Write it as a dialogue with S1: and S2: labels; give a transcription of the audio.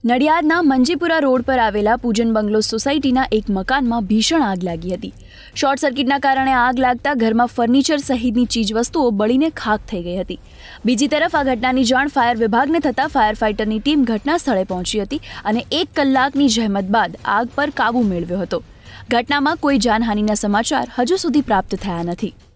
S1: નડિયાદના Manjipura road પર આવેલા પૂજન બંગલો સોસાયટીના એક મકાનમાં ભીષણ આગ લાગી હતી। શોર્ટ સર્કિટના કારણે આગ લાગતા ઘરમાં ફર્નિચર સહિતની ચીજવસ્તુઓ બળીને ખાખ થઈ ગઈ હતી। બીજી તરફ આ ઘટનાની જાણ ફાયર વિભાગને થતાં ફાયર ફાઇટરની ટીમ ઘટના સ્થળે પહોંચી હતી અને 1 કલાકની જહેમત બાદ આગ પર કાબૂ મેળવ્યો હતો। ઘટનામાં કોઈ જાનહાનિના સમાચાર હજુ સુધી પ્રાપ્ત થયા નથી।